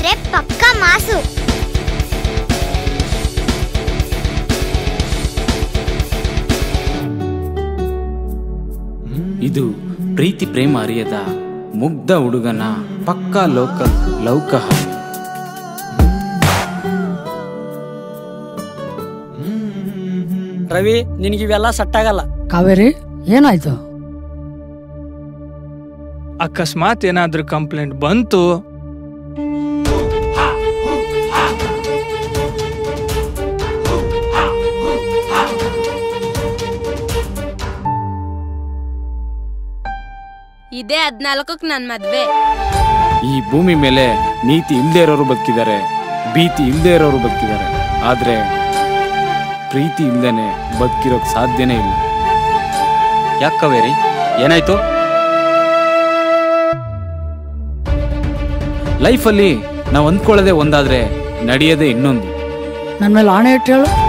ಅಂದ್ರೆ ಪಕ್ಕ ಮಾಸು. ಇದು ಪ್ರೀತಿ ಪ್ರೇಮ ಅರಿಯದ ಮುಗ್ಧ ಹುಡುಗನ ಪಕ್ಕಾ ಲೋಕಲ್ ಲವ್ ಕಹಾನಿ. ರವಿ, ನಿನಗಿವೆಲ್ಲ ಸೆಟ್ ಆಗಲ್ಲ. ಕಾವೇರಿ, ಏನಾಯ್ತು? ಅಕಸ್ಮಾತ್ ಏನಾದ್ರೂ ಕಂಪ್ಲೇಂಟ್ ಬಂತು, ಇದೇ 14ಕ್ಕೆ ನನ್ ಮದ್ವೆ. ಈ ಭೂಮಿ ಮೇಲೆ ನೀತಿ ಇಲ್ಲದೆ ಇರೋರು ಬದುಕಿದ್ದಾರೆ, ಭೀತಿ ಇಲ್ಲದೆ ಇರೋರು ಬದುಕಿದ್ದಾರೆ. ಆದ್ರೆ ಪ್ರೀತಿ ಇಲ್ದೇನೆ ಬದುಕಿರೋಕ್ ಸಾಧ್ಯನೇ ಇಲ್ಲ. ಯಾಕೆ ಕಾವೇರಿ, ಏನಾಯ್ತು? ಲೈಫಲ್ಲಿ ನಾವು ಅಂದ್ಕೊಳ್ಳೋದೇ ಒಂದಾದ್ರೆ ನಡೆಯೋದೇ ಇನ್ನೊಂದು. ನನ್ನ ಮೇಲೆ ಆಣೆ ಇಟ್ಟು ಹೇಳು.